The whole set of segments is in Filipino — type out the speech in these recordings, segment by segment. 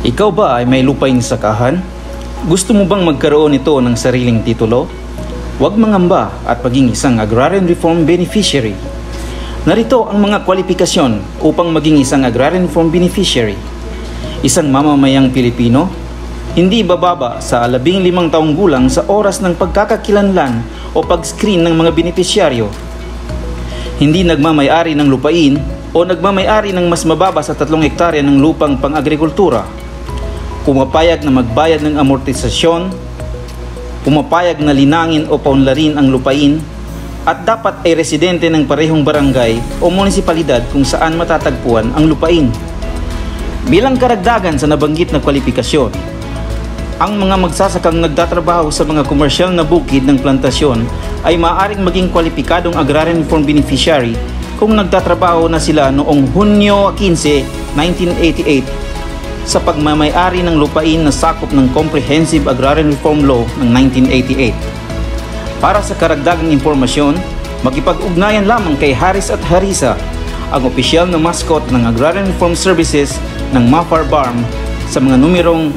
Ikaw ba ay may lupaing sakahan? Gusto mo bang magkaroon ito ng sariling titulo? Huwag mangamba at maging isang Agrarian Reform Beneficiary. Narito ang mga kwalifikasyon upang maging isang Agrarian Reform Beneficiary. Isang mamamayang Pilipino, hindi bababa sa 15 taong gulang sa oras ng pagkakakilanlan o pag-screen ng mga benepisyaryo. Hindi nagmamay-ari ng lupain o nagmamay-ari ng mas mababa sa 3 hektarya ng lupang pang-agrikultura. Pumapayag na magbayad ng amortisasyon, pumapayag na linangin o paunlarin ang lupain, at dapat ay residente ng parehong barangay o munisipalidad kung saan matatagpuan ang lupain. Bilang karagdagan sa nabanggit na kwalifikasyon, ang mga magsasakang nagtatrabaho sa mga komersyal na bukid ng plantasyon ay maaaring maging kwalipikadong Agrarian Reform Beneficiary kung nagtatrabaho na sila noong Hunyo 15, 1988 sa pagmamay-ari ng lupain na sakop ng Comprehensive Agrarian Reform Law ng 1988. Para sa karagdagang impormasyon, makipag-ugnayan lamang kay Harris at Harisa, ang opisyal na mascot ng Agrarian Reform Services ng Mafar Barm, sa mga numerong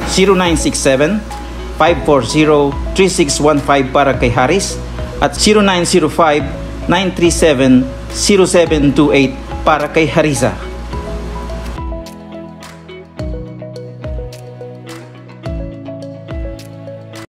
0967-540-3615 para kay Harris at 0905-937-0728 para kay Harisa.